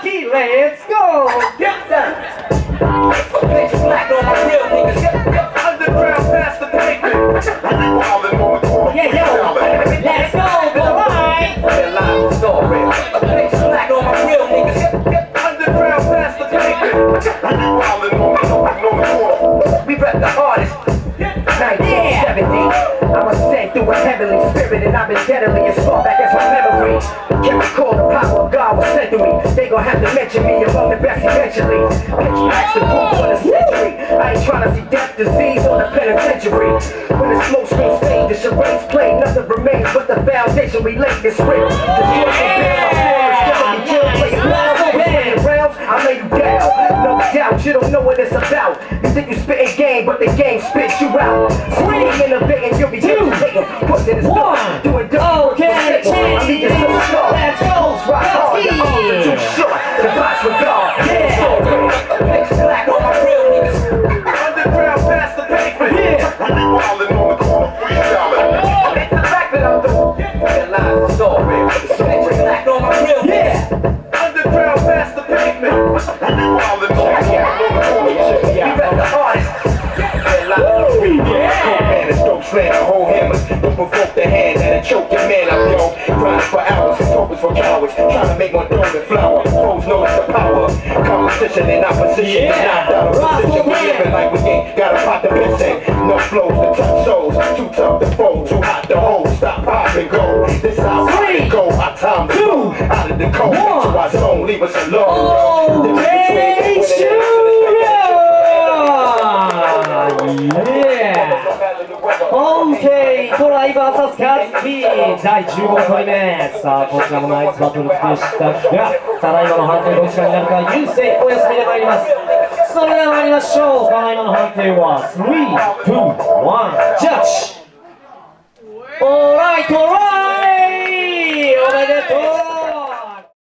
Rocky, let's go! Get down. Bitch black on my real niggas. Underground past the pavement. Yeah, yo, let's go, boy! That line story. Bitch black on my real niggas. Underground past the pavement. We rep the hardest. 1970. I was sent through a heavenly spirit and I've been deadly as far back as my memory. Can recall the power of God was sent to me. They gon' have to mention me among the best eventually. Pitch black's the proof for the century. I ain't tryna see death, disease, or the penitentiary. When the smoke screen fade, the charades play, nothing remains but the foundation we laid this script. I lay you down, no doubt, you don't know what it's about. You think you spitting game, but the game spits you out. Swinging, innovating, you'll be taking, pushing this stuff, doing dumb. Okay, let's go. Rock hard, your arms are too short. The box with God, yeah. Black on my real niggas. Underground past the pavement, yeah. It's the fact that I'm doing. That lies the story. Black on my real niggas. Underground past the pavement. We rep the hardest. Man, the stroke slam, hold hammers. Don't provoke the hand and choke your man up, yo. Grind for hours, his hope is for cowards. Trying to make my throne and flower. Foes know it's the power. Competition and opposition. Not out of position. We living like we ain't got a pot to piss in. No flows to touch souls. Too tough to fold, too hot to hold. Stop, pop, and go. This how I go. Our time to go. Out of the cold. To our zone, leave us alone. OK、トライバーサスカッピー第15回目。さあ、こちらもナイスバトルでしたが、ただいまの判定どちらになるか、優勢お休みで参ります。それでは参りましょう。ただいまの判定は3、2、1、ジャッジ。